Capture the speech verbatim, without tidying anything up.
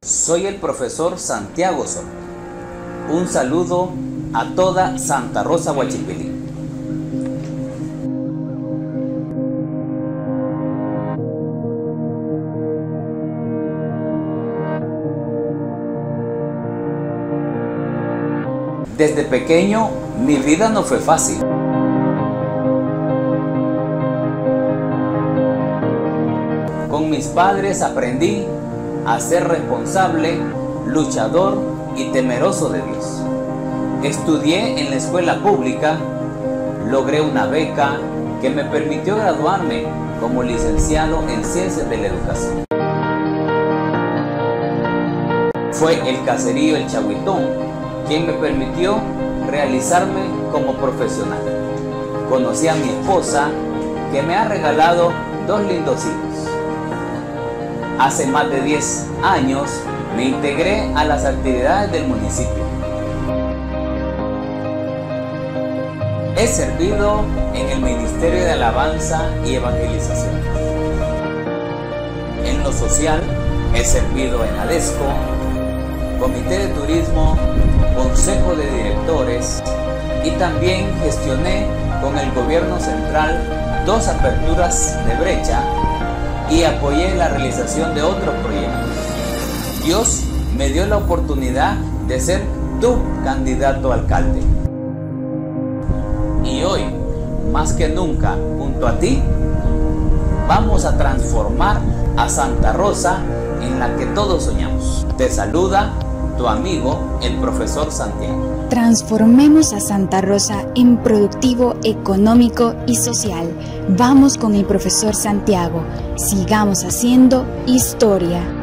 Soy el profesor Santiago Soto. Un saludo a toda Santa Rosa Huachipilí. Desde pequeño mi vida no fue fácil. Con mis padres aprendí a ser responsable, luchador y temeroso de Dios. Estudié en la escuela pública, logré una beca que me permitió graduarme como licenciado en Ciencias de la Educación. Fue el caserío El Chahuitón quien me permitió realizarme como profesional. Conocí a mi esposa, que me ha regalado dos lindos hijos. Hace más de diez años me integré a las actividades del municipio. He servido en el Ministerio de Alabanza y Evangelización. En lo social he servido en ADESCO, Comité de Turismo, Consejo de Directores, y también gestioné con el Gobierno Central dos aperturas de brecha y apoyé la realización de otros proyectos. Dios me dio la oportunidad de ser tu candidato a alcalde. Y hoy, más que nunca, junto a ti, vamos a transformar a Santa Rosa en la que todos soñamos. Te saluda tu amigo, el profesor Santiago. Transformemos a Santa Rosa en productivo, económico y social. Vamos con el profesor Santiago. Sigamos haciendo historia.